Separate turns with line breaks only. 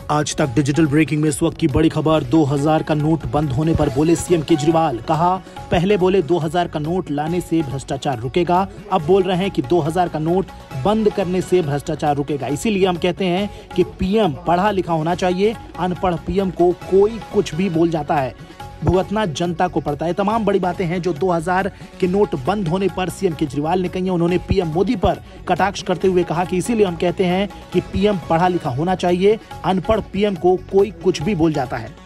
आज तक digital breaking में इस वक्त की बड़ी खबर। 2000 का नोट बंद होने पर बोले सीएम केजरीवाल। कहा, पहले बोले 2000 का नोट लाने से भ्रष्टाचार रुकेगा, अब बोल रहे हैं कि 2000 का नोट बंद करने से भ्रष्टाचार रुकेगा। इसीलिए हम कहते हैं कि पीएम पढ़ा लिखा होना चाहिए। अनपढ़ पीएम को कोई कुछ भी बोल जाता है, भुगतना जनता को पड़ता है। तमाम बड़ी बातें हैं जो 2000 के नोट बंद होने पर सीएम केजरीवाल ने कही हैं। उन्होंने पीएम मोदी पर कटाक्ष करते हुए कहा कि इसीलिए हम कहते हैं कि पीएम पढ़ा लिखा होना चाहिए, अनपढ़ पीएम को कोई कुछ भी बोल जाता है।